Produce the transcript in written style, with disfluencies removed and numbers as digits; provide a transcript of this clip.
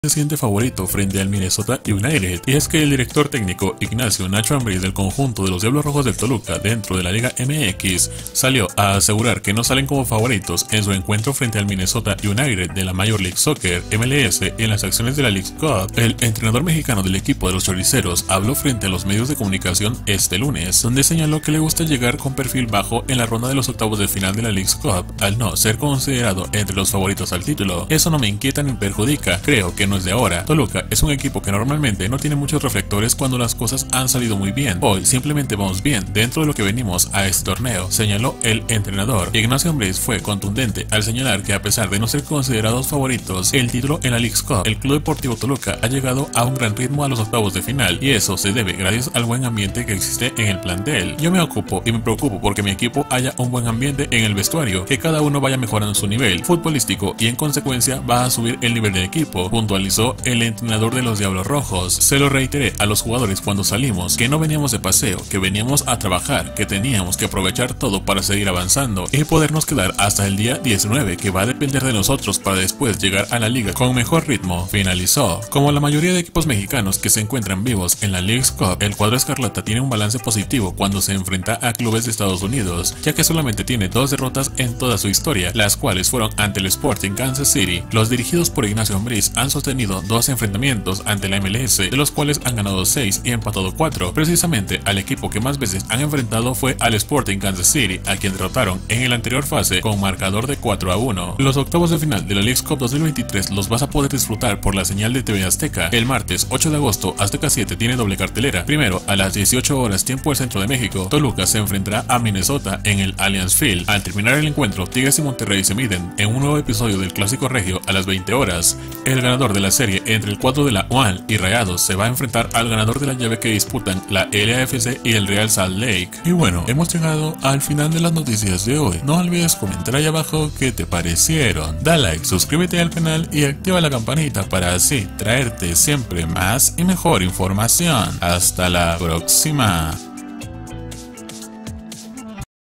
Se siente favorito frente al Minnesota United, y es que el director técnico Ignacio Nacho Ambriz del conjunto de los Diablos Rojos del Toluca dentro de la Liga MX salió a asegurar que no salen como favoritos en su encuentro frente al Minnesota United de la Major League Soccer MLS en las acciones de la Leagues Cup. El entrenador mexicano del equipo de los Choriceros habló frente a los medios de comunicación este lunes, donde señaló que le gusta llegar con perfil bajo en la ronda de los octavos de final de la Leagues Cup al no ser considerado entre los favoritos al título. Eso no me inquieta ni perjudica, creo que no es de ahora. Toluca es un equipo que normalmente no tiene muchos reflectores cuando las cosas han salido muy bien. Hoy simplemente vamos bien dentro de lo que venimos a este torneo, señaló el entrenador. Ignacio Ambriz fue contundente al señalar que a pesar de no ser considerados favoritos el título en la Leagues Cup, el Club Deportivo Toluca ha llegado a un gran ritmo a los octavos de final, y eso se debe gracias al buen ambiente que existe en el plantel. Yo me ocupo y me preocupo porque mi equipo haya un buen ambiente en el vestuario, que cada uno vaya mejorando su nivel futbolístico y en consecuencia va a subir el nivel del equipo, puntualizó el entrenador de los Diablos Rojos. Se lo reiteré a los jugadores cuando salimos, que no veníamos de paseo, que veníamos a trabajar, que teníamos que aprovechar todo para seguir avanzando y podernos quedar hasta el día 19, que va a depender de nosotros para después llegar a la liga con mejor ritmo, finalizó. Como la mayoría de equipos mexicanos que se encuentran vivos en la Leagues Cup, el cuadro escarlata tiene un balance positivo cuando se enfrenta a clubes de Estados Unidos, ya que solamente tiene 2 derrotas en toda su historia, las cuales fueron ante el Sporting Kansas City. Los dirigidos por Ignacio Ambriz han sostenido 2 enfrentamientos ante la MLS, de los cuales han ganado 6 y empatado 4. Precisamente al equipo que más veces han enfrentado fue al Sporting Kansas City, a quien derrotaron en la anterior fase con marcador de 4-1. Los octavos de final de la Leagues Cup 2023 los vas a poder disfrutar por la señal de TV Azteca. El martes 8 de agosto, Azteca 7 tiene doble cartelera. Primero, a las 18 horas tiempo del centro de México, Toluca se enfrentará a Minnesota en el Allianz Field. Al terminar el encuentro, Tigres y Monterrey se miden en un nuevo episodio del Clásico Regio a las 20 horas. El ganador de la serie entre el cuadro de la UAL y Rayados se va a enfrentar al ganador de la llave que disputan la LAFC y el Real Salt Lake. Y bueno, hemos llegado al final de las noticias de hoy. No olvides comentar ahí abajo qué te parecieron. Da like, suscríbete al canal y activa la campanita para así traerte siempre más y mejor información. Hasta la próxima.